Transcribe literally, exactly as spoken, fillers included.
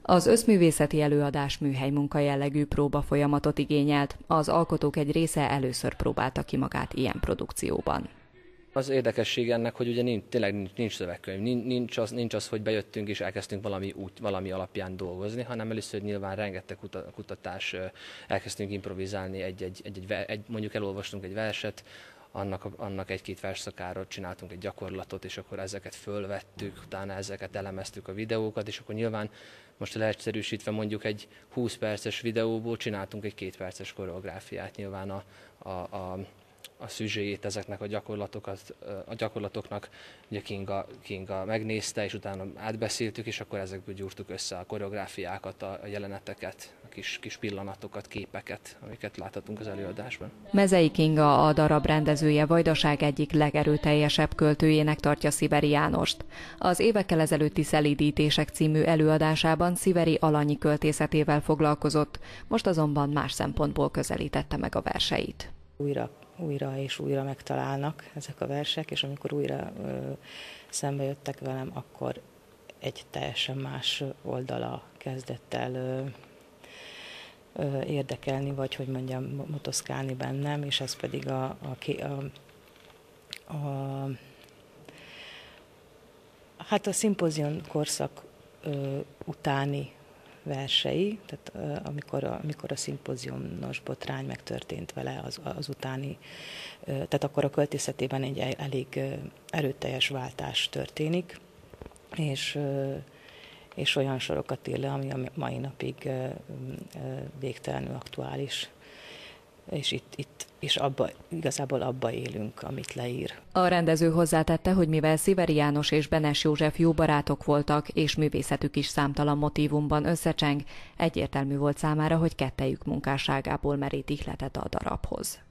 Az összművészeti előadás műhelymunka jellegű próbafolyamatot igényelt, az alkotók egy része először próbálta ki magát ilyen produkcióban. Az érdekesség ennek, hogy ugye nincs, tényleg nincs, nincs szövegkönyv, nincs az, nincs az, hogy bejöttünk és elkezdtünk valami, út, valami alapján dolgozni, hanem először nyilván rengeteg kutatás, elkezdtünk improvizálni, egy, egy, egy, egy, mondjuk elolvastunk egy verset, annak, annak egy-két versszakáról csináltunk egy gyakorlatot, és akkor ezeket fölvettük, utána ezeket elemeztük a videókat, és akkor nyilván most leegyszerűsítve mondjuk egy húsz perces videóból csináltunk egy két perces koreográfiát, nyilván a, a, a a szüzséjét ezeknek a, gyakorlatokat, a gyakorlatoknak ugye Kinga, Kinga megnézte, és utána átbeszéltük, és akkor ezekből gyúrtuk össze a koreográfiákat, a jeleneteket, a kis, kis pillanatokat, képeket, amiket láthatunk az előadásban. Mezei Kinga, a darab rendezője, Vajdaság egyik legerőteljesebb költőjének tartja Sziveri Jánost. Az évekkel ezelőtti Szelídítések című előadásában Sziveri alanyi költészetével foglalkozott, most azonban más szempontból közelítette meg a verseit. Újra újra és újra megtalálnak ezek a versek, és amikor újra ö, szembe jöttek velem, akkor egy teljesen más oldala kezdett el ö, ö, érdekelni, vagy hogy mondjam, motoszkálni bennem, és ez pedig a, a, a, a, hát a szimpozion korszak ö, utáni versei, tehát amikor a, amikor a szimpoziumos botrány megtörtént vele az, az utáni, tehát akkor a költészetében egy elég erőteljes váltás történik, és, és olyan sorokat ír le, ami a mai napig végtelenül aktuális. És itt, itt és abba, igazából abba élünk, amit leír. A rendező hozzátette, hogy mivel Sziveri János és Benes József jó barátok voltak, és művészetük is számtalan motívumban összecseng, egyértelmű volt számára, hogy kettejük munkásságából merít ihletet a darabhoz.